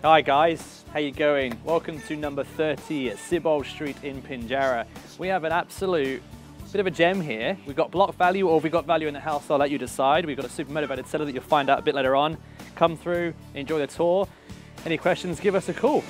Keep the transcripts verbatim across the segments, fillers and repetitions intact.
Hi guys, how you going? Welcome to number thirty at Sibbald Street in Pinjarra. We have an absolute bit of a gem here. We've got block value or we've got value in the house, I'll let you decide. We've got a super motivated seller that you'll find out a bit later on. Come through, enjoy the tour. Any questions, give us a call.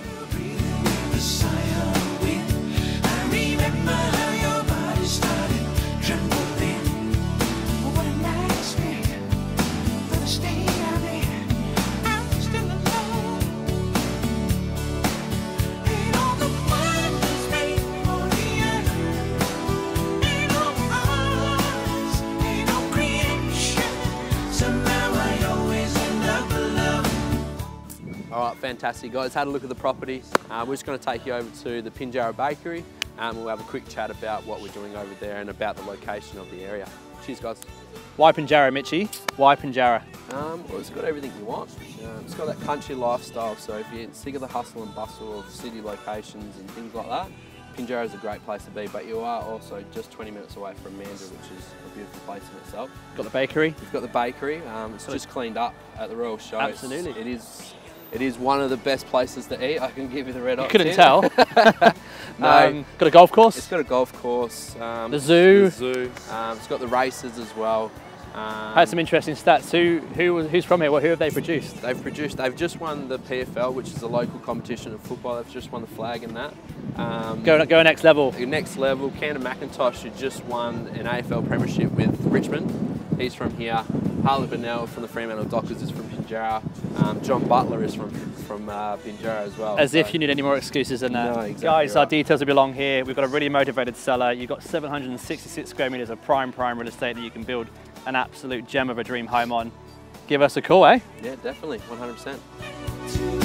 All right, fantastic guys, had a look at the property. Uh, we're just going to take you over to the Pinjarra Bakery and we'll have a quick chat about what we're doing over there and about the location of the area. Cheers guys. Why Pinjarra, Mitchie? Why Pinjarra? Um, well, it's got everything you want. Um, it's got that country lifestyle, so if you're sick of the hustle and bustle of city locations and things like that, Pinjarra is a great place to be, but you are also just twenty minutes away from Mandurah, which is a beautiful place in itself. Got the bakery? We've got the bakery. Um, it's just cleaned up at the Royal Show. Absolutely. It's, it is. It is one of the best places to eat. I can give you the red hot You couldn't tip. tell. No. Um, got a golf course? It's got a golf course. Um, the zoo. The zoo. Um, it's got the races as well. Um, I had some interesting stats. Who, who, who's from here? Well, who have they produced? They've produced. They've just won the P F L, which is a local competition of football. They've just won the flag in that. Um, go, go next level. Next level. Camden McIntosh, who just won an A F L premiership with Richmond. He's from here. Harley Burnell from the Fremantle Dockers is from Pinjarra. Um, John Butler is from from uh, Pinjarra as well. As so. if you need any more excuses than that. No, exactly Guys, right. our details will belong here. We've got a really motivated seller. You've got seven hundred sixty-six square metres of prime, prime real estate that you can build an absolute gem of a dream home on. Give us a call, eh? Yeah, definitely, one hundred percent.